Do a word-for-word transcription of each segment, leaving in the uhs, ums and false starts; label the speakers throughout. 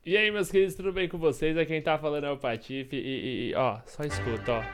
Speaker 1: E aí, meus queridos, tudo bem com vocês? Aqui quem tá falando é o Patife e, e, e, ó, só escuta, ó.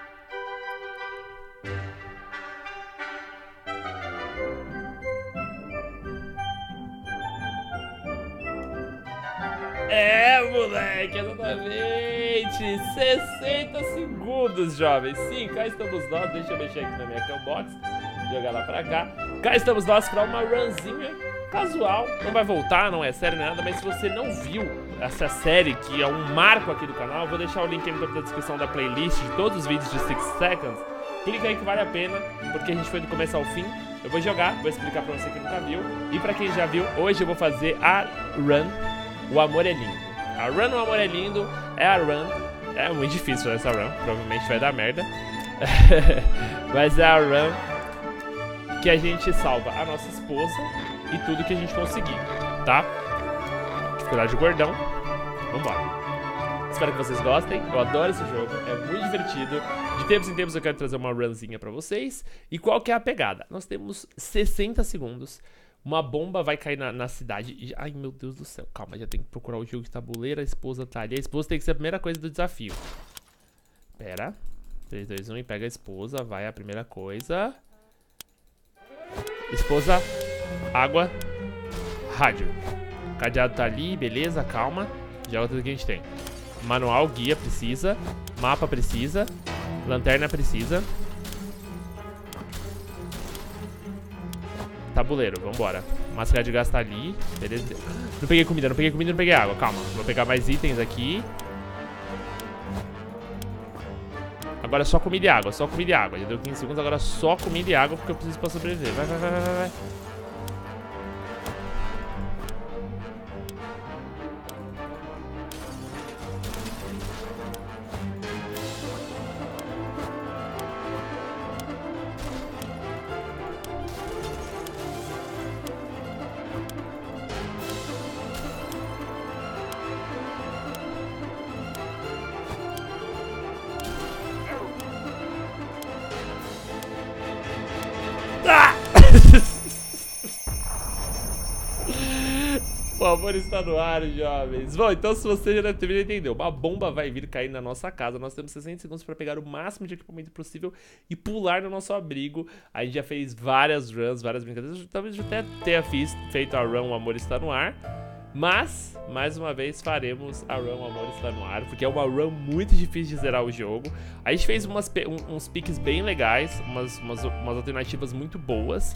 Speaker 1: É, moleque, exatamente! sessenta segundos, jovens. Sim, cá estamos nós. Deixa eu mexer aqui na minha cam-box, jogar lá pra cá. Cá estamos nós pra uma runzinha casual. Não vai voltar, não é sério, não é nada. Mas se você não viu essa série, que é um marco aqui do canal, eu vou deixar o link aí no topo da descrição da playlist de todos os vídeos de six seconds. Clica aí que vale a pena, porque a gente foi do começo ao fim. Eu vou jogar, vou explicar pra você que nunca viu. E pra quem já viu, hoje eu vou fazer a run O Amor é Lindo. A run O Amor é Lindo é a run. É muito difícil essa run, provavelmente vai dar merda. Mas é a run que a gente salva a nossa esposa e tudo que a gente conseguir, tá? Dificuldade gordão. Vambora. Espero que vocês gostem. Eu adoro esse jogo, é muito divertido. De tempos em tempos eu quero trazer uma runzinha pra vocês. E qual que é a pegada? Nós temos sessenta segundos. Uma bomba vai cair na, na cidade e... Ai, meu Deus do céu. Calma, já tem que procurar o jogo de tabuleiro. A esposa tá ali. A esposa tem que ser a primeira coisa do desafio. Pera. três, dois, um e pega a esposa. Vai a primeira coisa. Esposa. Água. Rádio. O cadeado tá ali. Beleza, calma. Joga tudo que a gente tem. Manual, guia, precisa. Mapa, precisa. Lanterna, precisa. Tabuleiro, vambora. Máscara de gás tá ali. Beleza. Não peguei comida, não peguei comida, não peguei água. Calma, vou pegar mais itens aqui. Agora só comida e água, só comida e água. Já deu quinze segundos, agora só comida e água, porque eu preciso pra sobreviver. Vai, vai, vai, vai, vai. Ah! O amor está no ar, jovens. Bom, então se você já deve ter entendido, uma bomba vai vir cair na nossa casa. Nós temos sessenta segundos para pegar o máximo de equipamento possível e pular no nosso abrigo. A gente já fez várias runs, várias brincadeiras. Talvez eu até tenha fiz, feito a run O Amor Está no Ar. Mas, mais uma vez, faremos a run O Amor Está no Ar, porque é uma run muito difícil de zerar o jogo. A gente fez umas, um, uns piques bem legais, umas, umas, umas alternativas muito boas.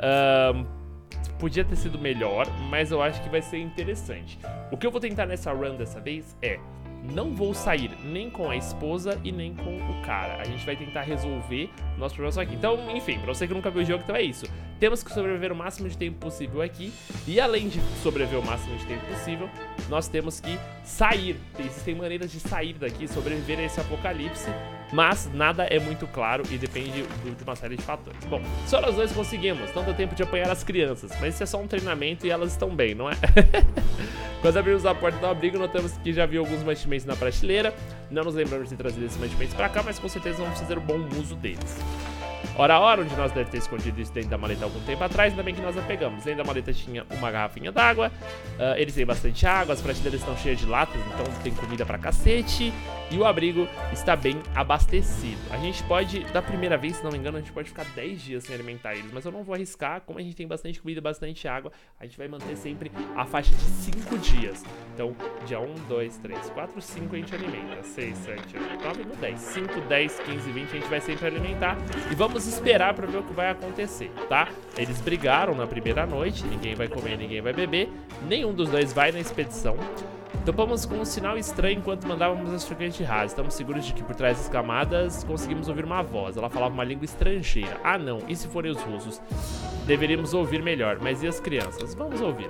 Speaker 1: Um, podia ter sido melhor, mas eu acho que vai ser interessante. O que eu vou tentar nessa run dessa vez é... não vou sair nem com a esposa e nem com o cara. A gente vai tentar resolver o nosso problema só aqui. Então, enfim, pra você que nunca viu o jogo, então é isso. Temos que sobreviver o máximo de tempo possível aqui. E além de sobreviver o máximo de tempo possível, nós temos que sair. Existem maneiras de sair daqui, sobreviver a esse apocalipse. Mas nada é muito claro e depende de uma série de fatores. Bom, só nós dois conseguimos. Não deu tempo de apanhar as crianças. Mas isso é só um treinamento e elas estão bem, não é? Quando abrimos a porta do abrigo, notamos que já havia alguns mantimentos na prateleira. Não nos lembramos de trazer esses mantimentos pra cá, mas com certeza vamos fazer um bom uso deles. Ora, ora, onde nós devemos ter escondido isso dentro da maleta algum tempo atrás, ainda bem que nós a pegamos. Dentro da maleta tinha uma garrafinha d'água, uh, eles têm bastante água, as prateleiras estão cheias de latas, então tem comida pra cacete. E o abrigo está bem abastecido. A gente pode, da primeira vez, se não me engano, a gente pode ficar dez dias sem alimentar eles. Mas eu não vou arriscar, como a gente tem bastante comida e bastante água, a gente vai manter sempre a faixa de cinco dias. Então, dia um, dois, três, quatro, cinco a gente alimenta. seis, sete, oito, nove, dez. cinco, dez, quinze, vinte a gente vai sempre alimentar. E vamos esperar pra ver o que vai acontecer, tá? Eles brigaram na primeira noite, ninguém vai comer, ninguém vai beber. Nenhum dos dois vai na expedição. Topamos com um sinal estranho enquanto mandávamos as frequências de rádio. Estamos seguros de que por trás das camadas conseguimos ouvir uma voz. Ela falava uma língua estrangeira. Ah não, e se forem os russos? Deveríamos ouvir melhor, mas e as crianças? Vamos ouvir.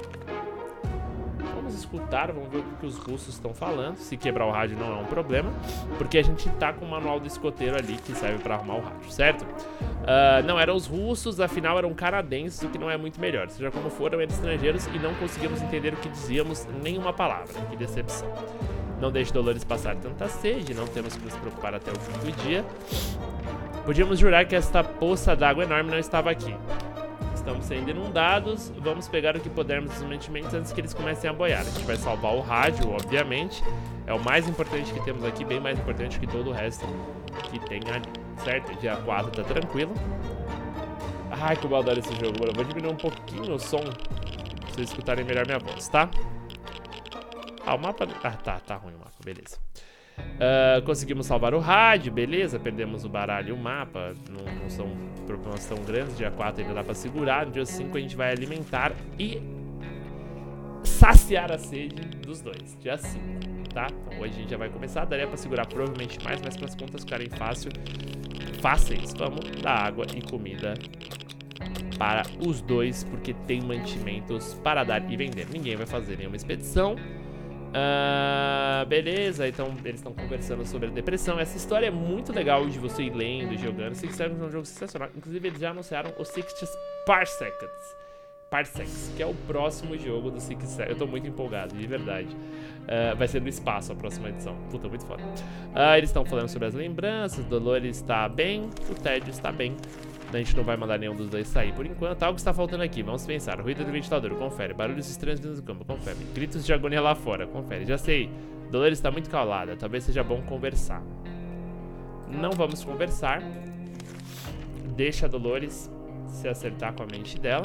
Speaker 1: Vamos escutar, vamos ver o que os russos estão falando. Se quebrar o rádio não é um problema, porque a gente tá com o manual do escoteiro ali que serve para arrumar o rádio, certo? Uh, não eram os russos, afinal eram canadenses, o que não é muito melhor. Seja como for, eram estrangeiros e não conseguimos entender o que dizíamos, nenhuma palavra. Que decepção. Não deixe Dolores passar tanta sede, não temos que nos preocupar até o fim do dia. Podíamos jurar que esta poça d'água enorme não estava aqui. estamos sendo inundados. Vamos pegar o que pudermos dos mantimentos antes que eles comecem a boiar. A gente vai salvar o rádio, obviamente. É o mais importante que temos aqui, bem mais importante que todo o resto que tem ali, certo? Dia quatro tá tranquilo. Ai, como eu adoro esse jogo, mano. Eu vou diminuir um pouquinho o som pra vocês escutarem melhor minha voz, tá? Ah, o mapa... Ah, tá, tá ruim o mapa, beleza. Uh, conseguimos salvar o rádio, beleza. Perdemos o baralho e o mapa. Não, não são problemas tão grandes. Dia quatro ainda dá pra segurar. No dia cinco a gente vai alimentar e saciar a sede dos dois. Dia cinco, tá? Então hoje a gente já vai começar. Daria pra segurar provavelmente mais, mas para as contas ficarem fácil, fáceis, vamos dar água e comida para os dois, porque tem mantimentos para dar e vender. Ninguém vai fazer nenhuma expedição. Uh, beleza, então eles estão conversando sobre a depressão. Essa história é muito legal de você ir lendo e jogando. Six Seconds é um jogo sensacional. Inclusive eles já anunciaram o sixty Parsecs Parsecs, que é o próximo jogo do Six Seconds. Eu tô muito empolgado, de verdade. Uh, vai ser no espaço a próxima edição. Puta, muito foda. Uh, eles estão falando sobre as lembranças. Dolores está bem, o Ted está bem. A gente não vai mandar nenhum dos dois sair por enquanto. Algo está faltando aqui, vamos pensar. Ruído do ventilador, confere. Barulhos estranhos dentro do campo, confere. Gritos de agonia lá fora, confere. Já sei, Dolores está muito calada. Talvez seja bom conversar. Não vamos conversar. Deixa a Dolores se acertar com a mente dela.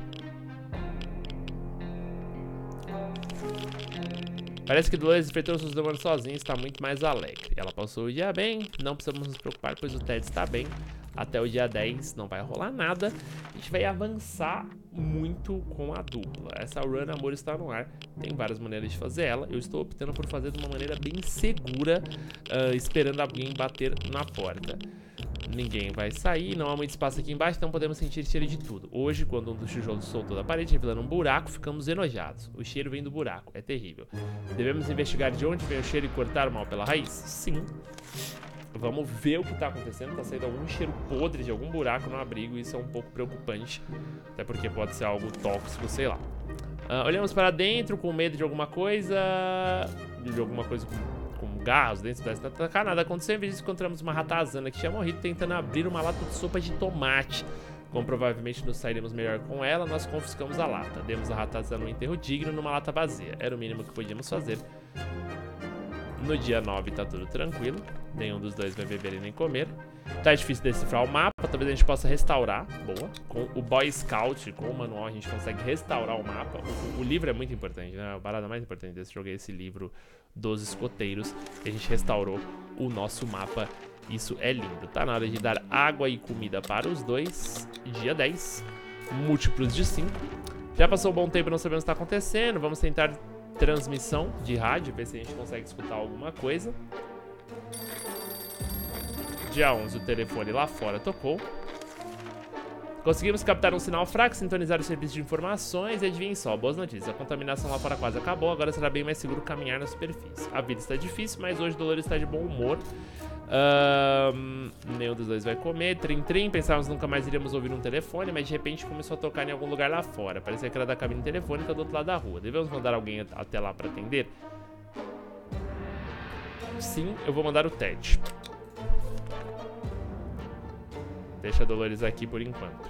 Speaker 1: Parece que Dolores enfrentou seus demônios sozinha e está muito mais alegre. Ela passou o dia bem, não precisamos nos preocupar, pois o Ted está bem. Até o dia dez não vai rolar nada. A gente vai avançar muito com a dupla. Essa run Amor está no ar. Tem várias maneiras de fazer ela. Eu estou optando por fazer de uma maneira bem segura, uh, esperando alguém bater na porta. Ninguém vai sair, não há muito espaço aqui embaixo, então podemos sentir cheiro de tudo. Hoje, quando um dos tijolos soltou da parede, revelando um buraco, ficamos enojados. O cheiro vem do buraco, é terrível. Devemos investigar de onde vem o cheiro e cortar o mal pela raiz? Sim. Vamos ver o que tá acontecendo. Tá saindo algum cheiro podre de algum buraco no abrigo. Isso é um pouco preocupante. Até porque pode ser algo tóxico, sei lá. Uh, olhamos para dentro com medo de alguma coisa. De alguma coisa com, com garras dentro da atacar. Nada aconteceu. Em vez disso, encontramos uma ratazana que tinha morrido tentando abrir uma lata de sopa de tomate. Como provavelmente nos sairemos melhor com ela, nós confiscamos a lata. Demos a ratazana um enterro digno numa lata vazia. Era o mínimo que podíamos fazer. No dia nove tá tudo tranquilo. Nenhum dos dois vai beber e nem comer. Tá difícil decifrar o mapa. Talvez a gente possa restaurar. Boa. Com o Boy Scout, com o manual, a gente consegue restaurar o mapa. O, o livro é muito importante, né? A parada mais importante desse jogo é esse livro dos escoteiros. E a gente restaurou o nosso mapa. Isso é lindo. Tá na hora de dar água e comida para os dois. Dia dez. Múltiplos de cinco. Já passou um bom tempo, não sabemos o que está acontecendo. Vamos tentar transmissão de rádio, ver se a gente consegue escutar alguma coisa. Dia onze, o telefone lá fora tocou. Conseguimos captar um sinal fraco, sintonizar o serviço de informações e adivinhem só, boas notícias. A contaminação lá fora quase acabou, agora será bem mais seguro caminhar na superfície. A vida está difícil, mas hoje Dolores está de bom humor. Um, nenhum dos dois vai comer. Trim trim, pensávamos nunca mais iríamos ouvir um telefone, mas de repente começou a tocar em algum lugar lá fora. Parecia que era da cabine telefônica do outro lado da rua. Devemos mandar alguém até lá para atender? Sim, eu vou mandar o Ted. Deixa a Dolores aqui por enquanto.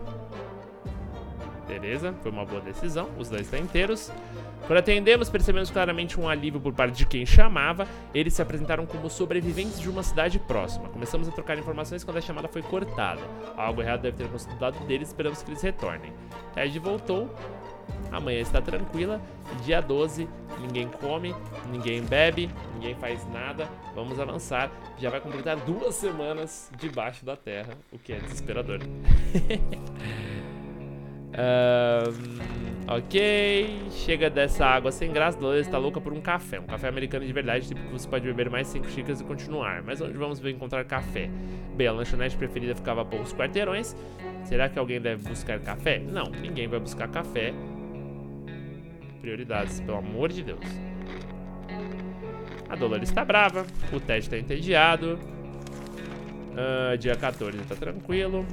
Speaker 1: Beleza, foi uma boa decisão. Os dois estão inteiros. Quando atendemos, percebemos claramente um alívio por parte de quem chamava. Eles se apresentaram como sobreviventes de uma cidade próxima. Começamos a trocar informações quando a chamada foi cortada. Algo errado deve ter acontecido do lado deles, esperamos que eles retornem. Ted voltou. Amanhã está tranquila. Dia doze, ninguém come, ninguém bebe, ninguém faz nada. Vamos avançar. Já vai completar duas semanas debaixo da terra, o que é desesperador. um, ok, chega dessa água sem graça. Dolores está louca por um café. Um café americano de verdade, tipo que você pode beber mais cinco xícaras e continuar. Mas onde vamos ver encontrar café? Bem, a lanchonete preferida ficava a poucos quarteirões. Será que alguém deve buscar café? Não, ninguém vai buscar café. Prioridades, pelo amor de Deus. A Dolores está brava. O Ted está entediado. uh, Dia quatorze tá tranquilo.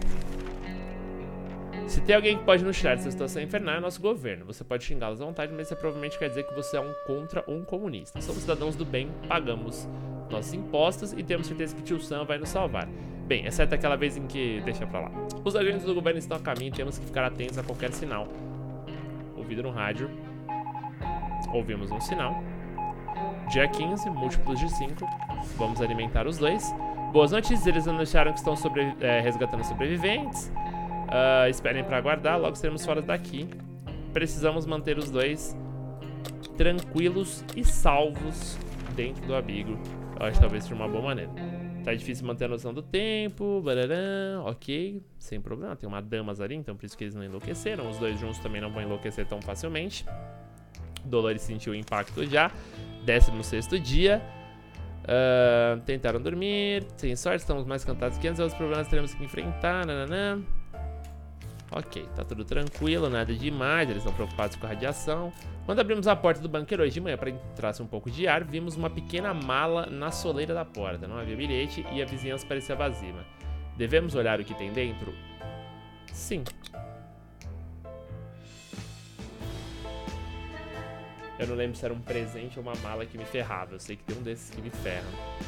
Speaker 1: Se tem alguém que pode nos tirar dessa situação infernal, é nosso governo. Você pode xingá-los à vontade, mas isso provavelmente quer dizer que você é um contra ou um comunista. Somos cidadãos do bem, pagamos nossos impostos e temos certeza que tio Sam vai nos salvar. Bem, exceto aquela vez em que... Deixa pra lá. Os agentes do governo estão a caminho e temos que ficar atentos a qualquer sinal. Ouvido no rádio. Ouvimos um sinal. Dia quinze, múltiplos de cinco. Vamos alimentar os dois. Boas notícias, eles anunciaram que estão sobre, é, resgatando sobreviventes. Uh, esperem pra aguardar, logo seremos fora daqui. Precisamos manter os dois tranquilos e salvos dentro do abrigo. Eu acho que talvez seja uma boa maneira. Tá difícil manter a noção do tempo, barará, ok, sem problema. Tem uma damas ali, então por isso que eles não enlouqueceram. Os dois juntos também não vão enlouquecer tão facilmente. Dolores sentiu o impacto já. décimo sexto dia. Uh, tentaram dormir. Sem sorte, estamos mais cantados que antes. Outros problemas teremos que enfrentar. Nananã. Ok, tá tudo tranquilo, nada demais. Eles estão preocupados com a radiação. Quando abrimos a porta do bunker hoje de manhã para entrar um pouco de ar, vimos uma pequena mala na soleira da porta. Não havia bilhete e a vizinhança parecia vazia. Devemos olhar o que tem dentro? Sim. Eu não lembro se era um presente ou uma mala que me ferrava. Eu sei que tem um desses que me ferram.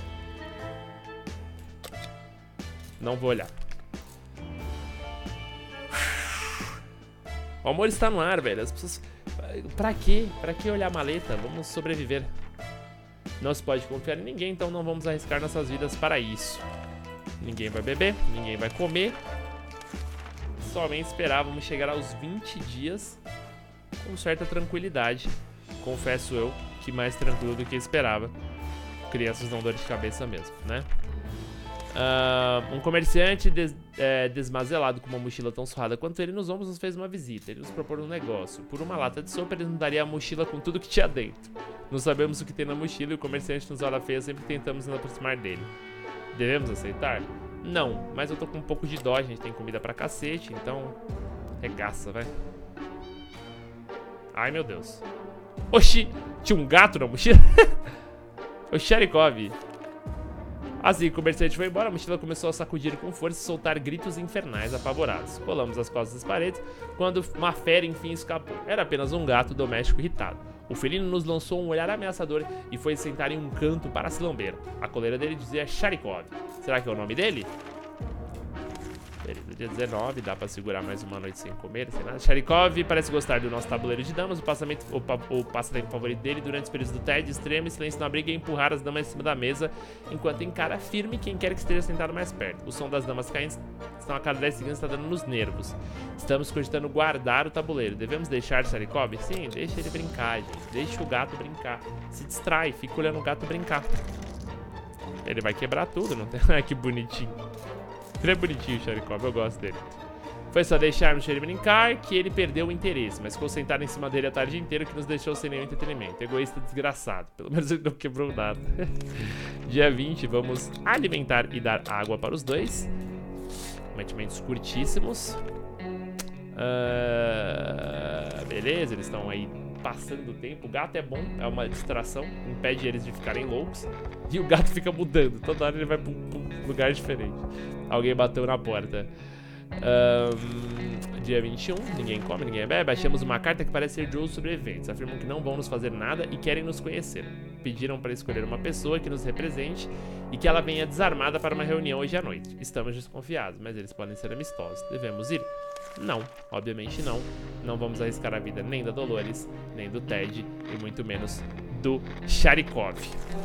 Speaker 1: Não vou olhar. O amor está no ar, velho. As pessoas... Pra quê? Pra que olhar a maleta? Vamos sobreviver. Não se pode confiar em ninguém, então não vamos arriscar nossas vidas para isso. Ninguém vai beber, ninguém vai comer. Somente esperávamos chegar aos vinte dias com certa tranquilidade. Confesso eu que mais tranquilo do que esperava. Crianças dão dor de cabeça mesmo, né? Uh, um comerciante des, é, desmazelado com uma mochila tão surrada quanto ele nos ombros nos fez uma visita. Ele nos propôs um negócio. Por uma lata de sopa, ele nos daria a mochila com tudo que tinha dentro. Não sabemos o que tem na mochila e o comerciante nos olha feia sempre que tentamos nos aproximar dele. Devemos aceitar? Não, mas eu tô com um pouco de dó, a gente tem comida pra cacete, então... regaça, vai. Ai, meu Deus. Oxi, tinha um gato na mochila? O Sharikov. Assim, o comerciante foi embora, a mochila começou a sacudir com força e soltar gritos infernais apavorados. Colamos as costas das paredes, quando uma fera enfim escapou. Era apenas um gato doméstico irritado. O felino nos lançou um olhar ameaçador e foi sentar em um canto para se lamber. A coleira dele dizia Sharikov. Será que é o nome dele? Beleza, dia dezenove, dá pra segurar mais uma noite sem comer, sem nada. Sharikov parece gostar do nosso tabuleiro de damas, o passamento, o, pa, o passatempo favorito dele durante os períodos do tédio extremo e silêncio na briga é empurrar as damas em cima da mesa, enquanto encara firme quem quer que esteja sentado mais perto. O som das damas caindo estão a cada dez segundos, está dando nos nervos. Estamos cogitando guardar o tabuleiro. Devemos deixar Sharikov? Sim, deixa ele brincar, gente. Deixa o gato brincar. Se distrai, fica olhando o gato brincar. Ele vai quebrar tudo, não tem? Ai, que bonitinho. Ele é bonitinho, o Sharikov, eu gosto dele. Foi só deixarmos ele brincar que ele perdeu o interesse, mas ficou sentado em cima dele a tarde inteira, que nos deixou sem nenhum entretenimento. Egoísta desgraçado. Pelo menos ele não quebrou nada. Dia vinte, vamos alimentar e dar água para os dois. Mantimentos curtíssimos. Uh, beleza, eles estão aí passando o tempo. O gato é bom, é uma distração, impede eles de ficarem loucos. E o gato fica mudando, toda hora ele vai para um lugar diferente. Alguém bateu na porta. Um, dia vinte e um, ninguém come, ninguém bebe. Achamos uma carta que parece ser de outros sobreviventes. Afirmam que não vão nos fazer nada e querem nos conhecer. Pediram para escolher uma pessoa que nos represente e que ela venha desarmada para uma reunião hoje à noite. Estamos desconfiados, mas eles podem ser amistosos. Devemos ir? Não, obviamente não. Não vamos arriscar a vida nem da Dolores, nem do Ted e muito menos do Sharikov.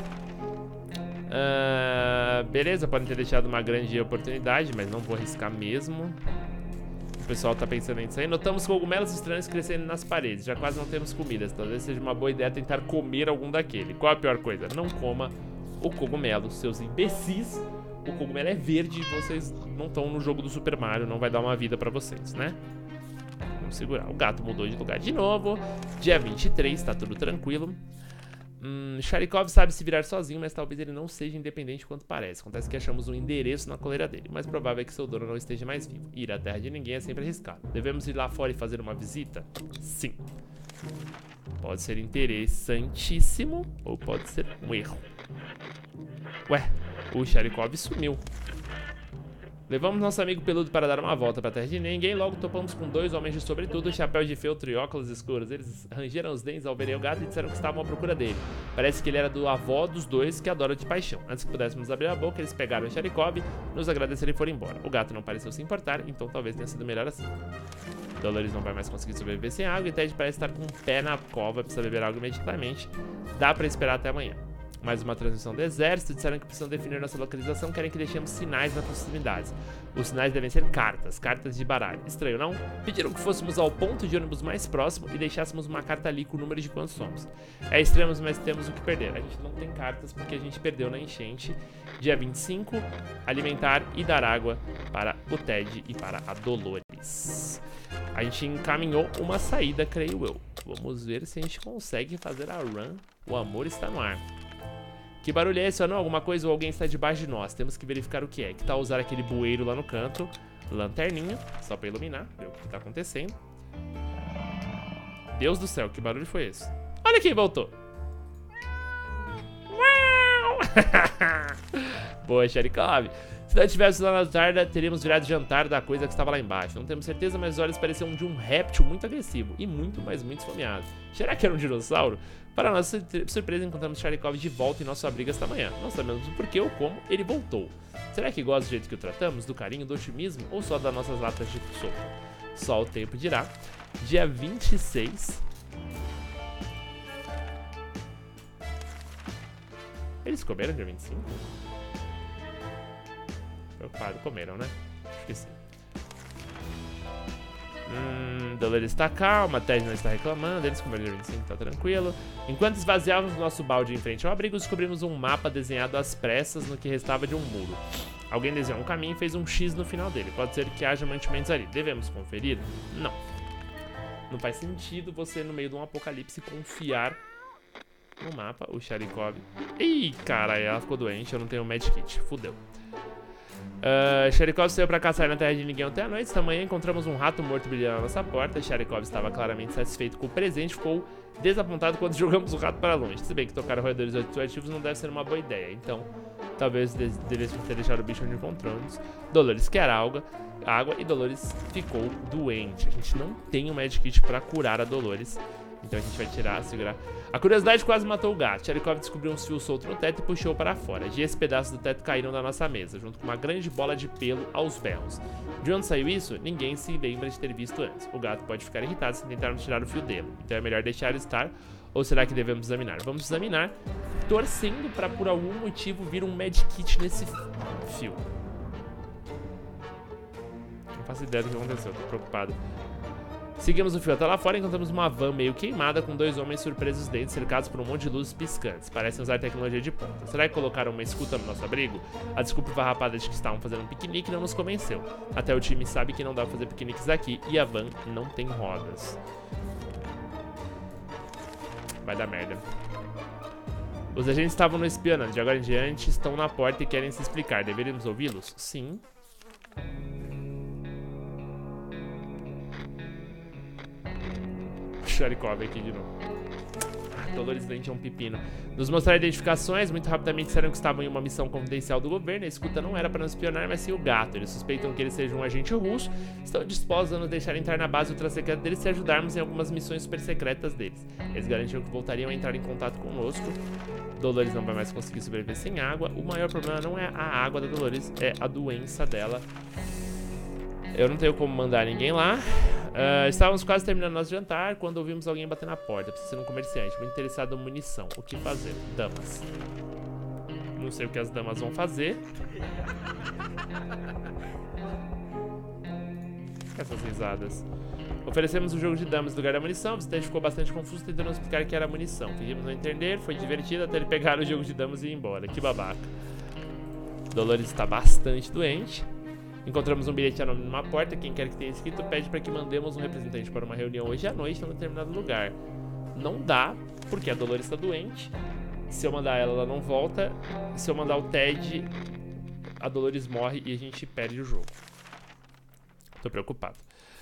Speaker 1: Uh, beleza, podem ter deixado uma grande oportunidade, mas não vou arriscar mesmo. O pessoal tá pensando nisso aí. Notamos cogumelos estranhos crescendo nas paredes. Já quase não temos comidas. Talvez seja uma boa ideia tentar comer algum daquele. Qual a pior coisa? Não coma o cogumelo, seus imbecis. O cogumelo é verde e vocês não estão no jogo do Super Mario. Não vai dar uma vida pra vocês, né? Vamos segurar. O gato mudou de lugar de novo. Dia vinte e três, tá tudo tranquilo. Hum, Sharikov sabe se virar sozinho, mas talvez ele não seja independente quanto parece. Acontece que achamos um endereço na coleira dele. O mais provável é que seu dono não esteja mais vivo. Ir à terra de ninguém é sempre arriscado. Devemos ir lá fora e fazer uma visita? Sim. Pode ser interessantíssimo ou pode ser um erro. Ué, o Sharikov sumiu. Levamos nosso amigo peludo para dar uma volta para a terra de ninguém. Logo topamos com dois homens de sobretudo, chapéu de feltro e óculos escuros. Eles rangeram os dentes ao verem o gato e disseram que estavam à procura dele. Parece que ele era do avó dos dois que adora de paixão. Antes que pudéssemos abrir a boca, eles pegaram o Sharikov, nos agradeceram e foram embora. O gato não pareceu se importar, então talvez tenha sido melhor assim. Dolores não vai mais conseguir sobreviver sem água e Ted parece estar com um pé na cova, precisa beber água imediatamente. Dá para esperar até amanhã. Mais uma transmissão do exército, disseram que precisam definir nossa localização, querem que deixemos sinais nas proximidades. Os sinais devem ser cartas, cartas de baralho. Estranho, não? Pediram que fôssemos ao ponto de ônibus mais próximo e deixássemos uma carta ali com o número de quantos somos. É estranho, mas temos o que perder. A gente não tem cartas porque a gente perdeu na enchente. Dia vinte e cinco, alimentar e dar água para o Ted e para a Dolores. A gente encaminhou uma saída, creio eu. Vamos ver se a gente consegue fazer a run. O amor está no ar. Que barulho é esse? Ou não? Alguma coisa ou alguém está debaixo de nós. Temos que verificar o que é. Que tal usar aquele bueiro lá no canto? Lanterninha, só para iluminar, ver o que está acontecendo. Deus do céu, que barulho foi esse? Olha quem voltou. Boa, Sharikov. Se não estivéssemos lá na tarde, teríamos virado jantar da coisa que estava lá embaixo. Não temos certeza, mas os olhos pareciam de um réptil muito agressivo e muito, mas muito esfomeado. Será que era um dinossauro? Para nossa surpresa, encontramos Sharikov de volta em nosso abrigo esta manhã. Não sabemos o porquê ou como ele voltou. Será que gosta do jeito que o tratamos, do carinho, do otimismo ou só das nossas latas de sopa? Só o tempo dirá. Dia vinte e seis. Eles comeram dia vinte e cinco? Preocupado, comeram, né? Esqueci. Hum, Dolores está calma, Ted não está reclamando, eles comeram dia vinte e cinco, tá tranquilo. Enquanto esvaziávamos nosso balde em frente ao abrigo, descobrimos um mapa desenhado às pressas no que restava de um muro. Alguém desenhou um caminho e fez um X no final dele. Pode ser que haja mantimentos ali. Devemos conferir? Não. Não faz sentido você, no meio de um apocalipse, confiar no mapa. O Sharikov... Ih, caralho, ela ficou doente, eu não tenho medkit. Fudeu. Uh, Sharikov saiu pra caçar na terra de ninguém até a noite. Esta manhã encontramos um rato morto brilhando na nossa porta. Sharikov estava claramente satisfeito com o presente. Ficou desapontado quando jogamos o rato para longe. Se bem que tocar roedores radioativos não deve ser uma boa ideia. Então, talvez devêssemos ter deixado o bicho onde encontramos. Dolores quer água, água e Dolores ficou doente. A gente não tem um medkit pra curar a Dolores. Então a gente vai tirar, segurar. A curiosidade quase matou o gato. Sharikov descobriu uns fios soltos no teto e puxou para fora. Dias pedaços do teto caíram da nossa mesa, junto com uma grande bola de pelo aos berros. De onde saiu isso? Ninguém se lembra de ter visto antes. O gato pode ficar irritado se tentarmos tirar o fio dele. Então é melhor deixar ele estar. Ou será que devemos examinar? Vamos examinar, torcendo para por algum motivo vir um medkit nesse fio. Não faço ideia do que aconteceu, tô preocupado. Seguimos o fio até lá fora e encontramos uma van meio queimada com dois homens surpresos dentro, cercados por um monte de luzes piscantes. Parecem usar tecnologia de ponta. Será que colocaram uma escuta no nosso abrigo? A desculpa farrapada de que estavam fazendo um piquenique não nos convenceu. Até o time sabe que não dá pra fazer piqueniques aqui e a van não tem rodas. Vai dar merda. Os agentes estavam nos espionando. De agora em diante estão na porta e querem se explicar. Deveríamos ouvi-los? Sim. Sharikov aqui de novo. Ah, Dolores Dente é um pepino. Nos mostraram identificações, muito rapidamente disseram que estavam em uma missão confidencial do governo. A escuta não era para nos espionar, mas sim o gato. Eles suspeitam que ele seja um agente russo. Estão dispostos a nos deixar entrar na base ultra-secreta deles se ajudarmos em algumas missões super secretas deles. Eles garantiram que voltariam a entrar em contato conosco. Dolores não vai mais conseguir sobreviver sem água. O maior problema não é a água da Dolores, é a doença dela. Eu não tenho como mandar ninguém lá. Uh, estávamos quase terminando nosso jantar quando ouvimos alguém bater na porta. Precisa ser um comerciante, muito interessado em munição. O que fazer? Damas. Não sei o que as damas vão fazer. Essas risadas. Oferecemos um jogo de damas no lugar da munição. O visitante ficou bastante confuso tentando explicar que era munição. Fingimos não entender, foi divertido até ele pegar o jogo de damas e ir embora. Que babaca. Dolores está bastante doente. Encontramos um bilhete anônimo numa porta. Quem quer que tenha escrito pede para que mandemos um representante para uma reunião hoje à noite em um determinado lugar. Não dá, porque a Dolores está doente. Se eu mandar ela, ela não volta. Se eu mandar o Ted, a Dolores morre e a gente perde o jogo. Tô preocupado.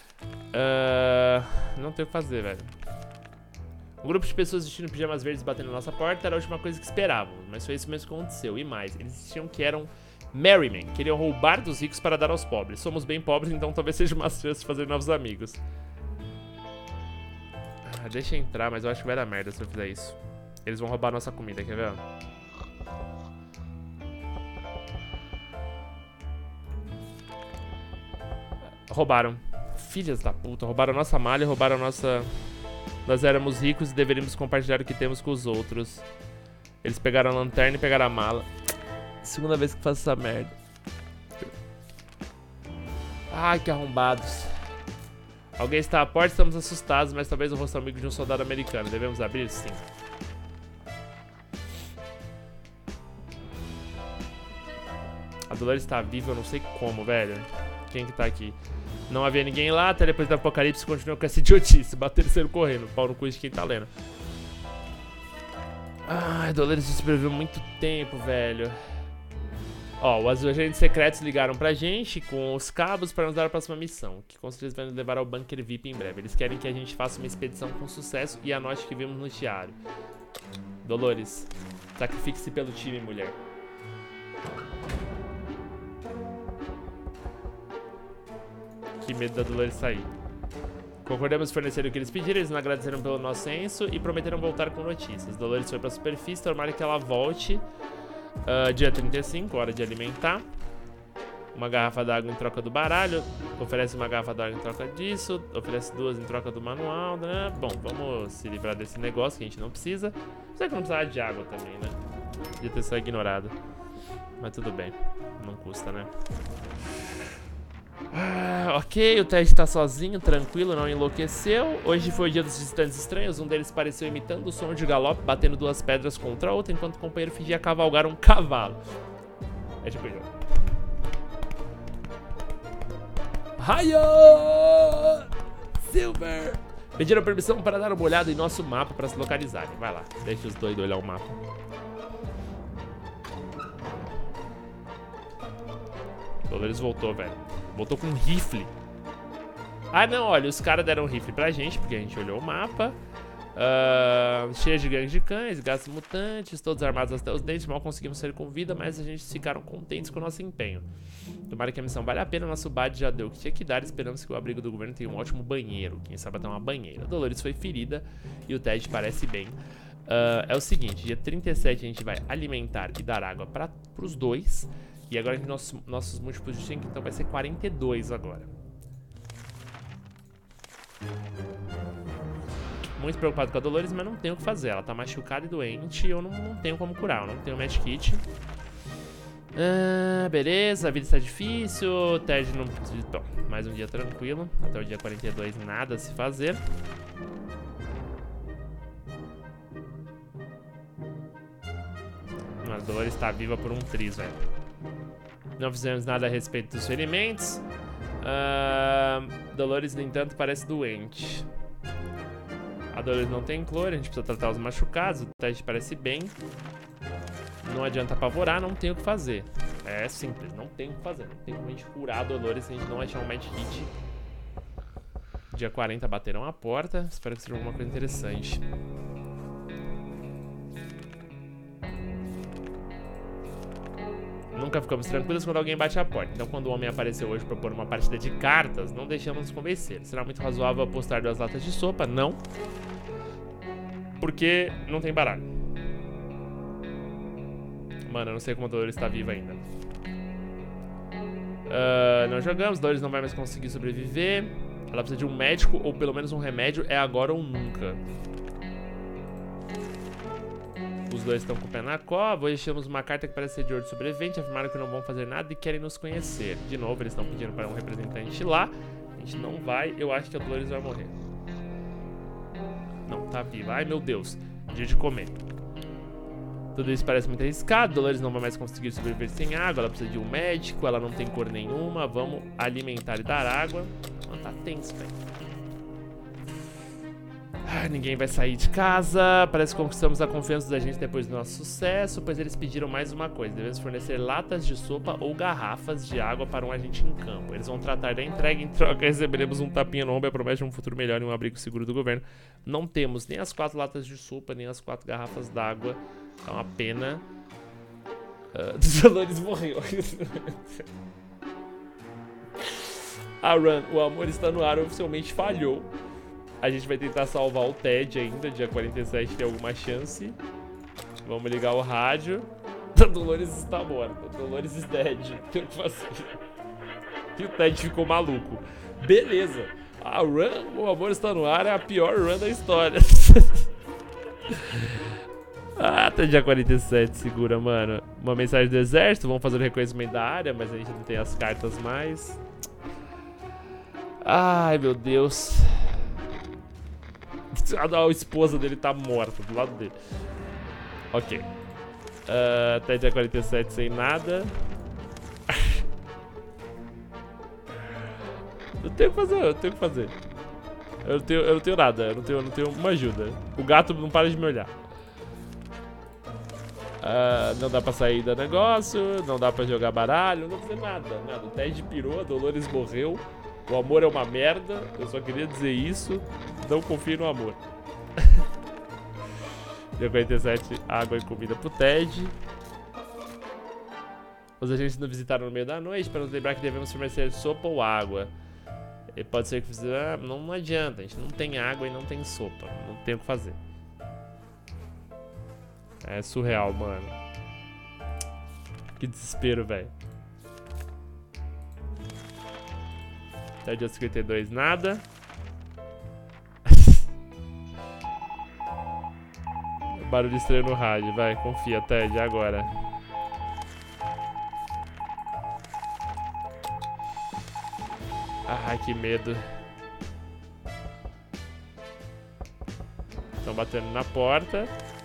Speaker 1: Uh, não tem o que fazer, velho. Um grupo de pessoas vestindo pijamas verdes batendo na nossa porta era a última coisa que esperávamos, mas foi isso mesmo que aconteceu. E mais, eles diziam que eram Merryman. Queriam roubar dos ricos para dar aos pobres. Somos bem pobres, então talvez seja uma chance de fazer novos amigos. Ah, deixa eu entrar, mas eu acho que vai dar merda se eu fizer isso. Eles vão roubar a nossa comida, quer ver? Roubaram. Filhas da puta, roubaram a nossa malha, roubaram a nossa... Nós éramos ricos e deveríamos compartilhar o que temos com os outros. Eles pegaram a lanterna e pegaram a mala. Segunda vez que faço essa merda. Ai, que arrombados. Alguém está à porta, estamos assustados, mas talvez o rosto amigo de um soldado americano. Devemos abrir? Sim. A Dolores está viva, eu não sei como, velho. Quem que tá aqui? Não havia ninguém lá, até depois do apocalipse continuou com essa idiotice. Bater e saíram correndo. Pau no cu de quem tá lendo. Ai, Dolores sobreviveu muito tempo, velho. Ó, os agentes secretos ligaram pra gente com os cabos pra nos dar a próxima missão, que com certeza vai nos levar ao bunker V I P em breve. Eles querem que a gente faça uma expedição com sucesso e anote o que vimos no diário. Dolores, sacrifique-se pelo time, mulher. Que medo da Dolores sair. Concordamos em fornecer o que eles pediram, eles não agradeceram pelo nosso censo e prometeram voltar com notícias. Dolores foi pra superfície, tomara que ela volte uh, dia trinta e cinco, hora de alimentar. Uma garrafa d'água em troca do baralho. Oferece uma garrafa d'água em troca disso. Oferece duas em troca do manual, né? Bom, vamos se livrar desse negócio que a gente não precisa. Será que não precisava de água também, né? Podia ter só ignorado. Mas tudo bem, não custa, né? Ah, ok, o Ted tá sozinho, tranquilo, não enlouqueceu. Hoje foi o dia dos visitantes estranhos. Um deles pareceu imitando o som de galope, batendo duas pedras contra a outra, enquanto o companheiro fingia cavalgar um cavalo. É tipo isso. Hiya! Silver! Pediram permissão para dar uma olhada em nosso mapa para se localizarem. Vai lá, deixa os doidos olhar o mapa. Dolores voltou, velho. Voltou com um rifle. Ah, não, olha, os caras deram um rifle pra gente, porque a gente olhou o mapa. Uh, cheio de gangues de cães, gatos mutantes, todos armados até os dentes. Mal conseguimos sair com vida, mas a gente ficaram contentes com o nosso empenho. Tomara que a missão vale a pena, nosso badge já deu o que tinha que dar. Esperamos que o abrigo do governo tenha um ótimo banheiro. Quem sabe até uma banheira. Dolores foi ferida e o Ted parece bem. Uh, é o seguinte, dia trinta e sete a gente vai alimentar e dar água para os dois. E agora nossos, nossos múltiplos de cinco, então vai ser quarenta e dois agora. Muito preocupado com a Dolores, mas não tenho o que fazer. Ela tá machucada e doente e eu não, não tenho como curar. Eu não tenho medkit. Ah, beleza, a vida está difícil. O Ted não... Bom, mais um dia tranquilo. Até o dia quarenta e dois nada a se fazer. A Dolores está viva por um triz, velho. Não fizemos nada a respeito dos ferimentos. Uh, Dolores, no entanto, parece doente. A Dolores não tem cloro, a gente precisa tratar os machucados. O teste parece bem. Não adianta apavorar, não tem o que fazer. É simples, não tem o que fazer. Não tem como a gente curar a Dolores se a gente não achar um medkit. Dia quarenta bateram a porta. Espero que seja alguma coisa interessante. Nunca ficamos tranquilos quando alguém bate a porta. Então, quando o homem apareceu hoje para propor uma partida de cartas, não deixamos nos convencer. Será muito razoável apostar duas latas de sopa? Não. Porque não tem baralho. Mano, eu não sei como a Dolores está viva ainda. Uh, não jogamos, Dolores não vai mais conseguir sobreviver. Ela precisa de um médico ou pelo menos um remédio. É agora ou nunca. Os dois estão com o pé na cova. Hoje temos uma carta que parece ser de ordem sobrevivente. Afirmaram que não vão fazer nada e querem nos conhecer. De novo, eles estão pedindo para um representante lá. A gente não vai. Eu acho que a Dolores vai morrer. Não, tá viva. Ai, meu Deus. Dia de comer. Tudo isso parece muito arriscado. Dolores não vai mais conseguir sobreviver sem água. Ela precisa de um médico. Ela não tem cor nenhuma. Vamos alimentar e dar água. Mano, tá tenso, velho. Ah, ninguém vai sair de casa. Parece que conquistamos a confiança da gente depois do nosso sucesso, pois eles pediram mais uma coisa. Devemos fornecer latas de sopa ou garrafas de água para um agente em campo. Eles vão tratar da entrega. Em troca, receberemos um tapinha no ombro e promete um futuro melhor e um abrigo seguro do governo. Não temos nem as quatro latas de sopa, nem as quatro garrafas d'água. É uma pena. Uh, Dolores morreu. A run, o amor está no ar, oficialmente falhou. A gente vai tentar salvar o Ted ainda, dia quarenta e sete tem alguma chance. Vamos ligar o rádio. A Dolores está morta. A Dolores is dead. Tem o que fazer. E o Ted ficou maluco. Beleza. A run, o amor está no ar, é a pior run da história. Ah, até dia quarenta e sete, segura, mano. Uma mensagem do exército, vamos fazer o reconhecimento da área, mas a gente não tem as cartas mais. Ai, meu Deus. A esposa dele tá morta do lado dele. Ok. Uh, até dia quarenta e sete sem nada. Eu tenho que fazer, eu tenho que fazer. Eu não tenho, eu não tenho nada, eu não tenho, eu não tenho uma ajuda. O gato não para de me olhar. Uh, não dá pra sair do negócio, não dá pra jogar baralho, não dá pra fazer nada, nada. O Ted pirou, a Dolores morreu. O amor é uma merda, eu só queria dizer isso. Não confie no amor. Dia quarenta e sete, água e comida pro Ted. Os agentes nos visitaram no meio da noite para nos lembrar que devemos fornecer sopa ou água. E pode ser que ah, não, não adianta, a gente não tem água e não tem sopa. Não tem o que fazer. É surreal, mano. Que desespero, velho. Até dia cinquenta e dois, nada. Barulho estranho no rádio, vai, confia, Ted, agora. Ai, que medo. Estão batendo na porta.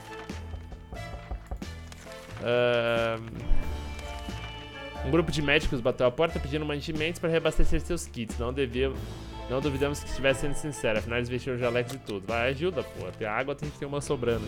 Speaker 1: Um grupo de médicos bateu a porta pedindo mantimentos para reabastecer seus kits. Não devia, não duvidamos que estivesse sendo sincero, afinal eles vestiram jalecos e tudo. Vai, ajuda, pô. Tem água, a gente tem uma sobrando.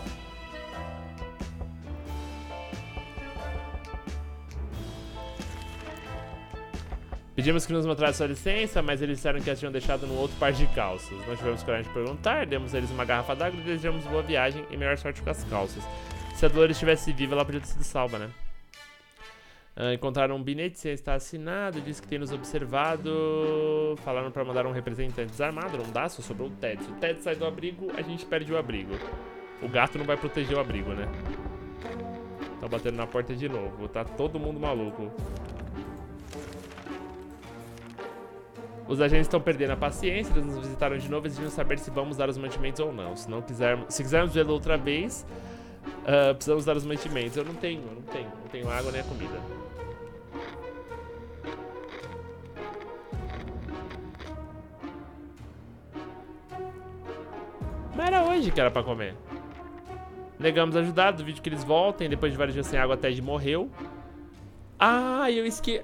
Speaker 1: Pedimos que nos mostrasse sua licença, mas eles disseram que as tinham deixado no outro par de calças. Não tivemos coragem de perguntar, demos a eles uma garrafa d'água e desejamos boa viagem e melhor sorte com as calças. Se a Dolores estivesse viva, ela podia ter sido salva, né? Uh, encontraram um bilhete sem estar assinado, disse que tem nos observado. Falaram pra mandar um representante desarmado, não dá, só sobrou o Ted. Se o Ted sai do abrigo, a gente perde o abrigo. O gato não vai proteger o abrigo, né? Tá batendo na porta de novo, tá todo mundo maluco. Os agentes estão perdendo a paciência, eles nos visitaram de novo e desejam saber se vamos dar os mantimentos ou não. Se não quisermos, se quisermos vê-lo outra vez, uh, precisamos dar os mantimentos. Eu não tenho, eu não tenho, não tenho água nem a comida. Mas era hoje que era pra comer. Negamos ajudar, duvido que eles voltem. Depois de vários dias sem água, a Ted morreu. Ah, eu esqueci.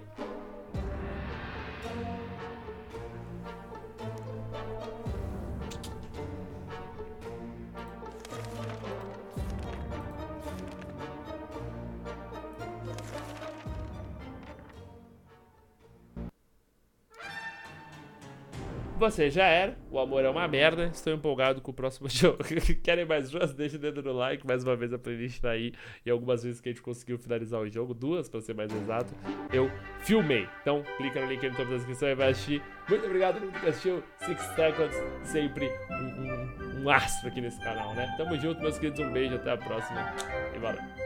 Speaker 1: Você já era, o amor é uma merda, estou empolgado com o próximo jogo. Querem mais duas? Deixa o dedo no like, mais uma vez a playlist tá aí. E algumas vezes que a gente conseguiu finalizar o jogo, duas pra ser mais exato, eu filmei. Então clica no link aí no topo da descrição e vai assistir. Muito obrigado por que assistiu, Six Seconds, sempre um, um, um astro aqui nesse canal, né? Tamo junto, meus queridos, um beijo, até a próxima e valeu.